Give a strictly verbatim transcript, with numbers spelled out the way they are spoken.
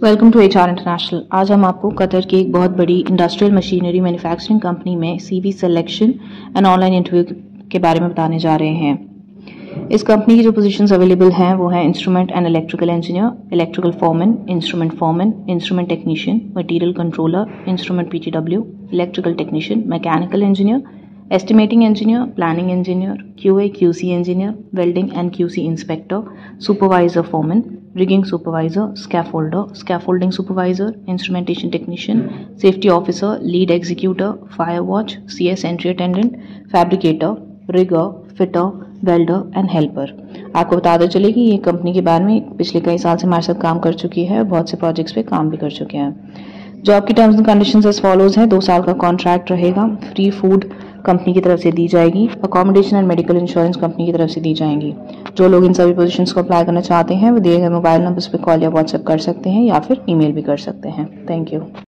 Welcome to H R international. आज हम आपको कतर की एक बहुत बड़ी इंडस्ट्रियल मशीनरी मैन्युफैक्चरिंग कंपनी में CV selection and online interview के बारे में बताने जा रहे हैं। इस कंपनी की जो पोजीशंस अवेलेबल हैं वो है instrument and electrical engineer, electrical foreman, instrument foreman, instrument technician, material controller, instrument PTW, electrical technician, mechanical engineer, estimating engineer, planning engineer, QA QC engineer, welding and QC inspector, supervisor foreman, rigging supervisor, scaffolder, scaffolding supervisor, instrumentation technician, safety officer, lead executor, fire watch, C S entry attendant, fabricator, rigger, fitter, welder and helper। आपको बताते चले कि ये company के बारे में पिछले कई साल से हमारे साथ काम कर चुकी है और बहुत से प्रोजेक्ट्स पे काम भी कर चुके हैं। जॉब की terms and conditions as follows है। दो साल का कॉन्ट्रैक्ट रहेगा। फ्री फूड कंपनी की तरफ से दी जाएगी। Accommodation and medical insurance company की तरफ से दी जाएंगी। जो लोग इन सभी पोजीशंस को अप्लाई करना चाहते हैं वो दिए गए मोबाइल नंबर्स पे कॉल या व्हाट्सएप कर सकते हैं या फिर ईमेल भी कर सकते हैं। Thank you.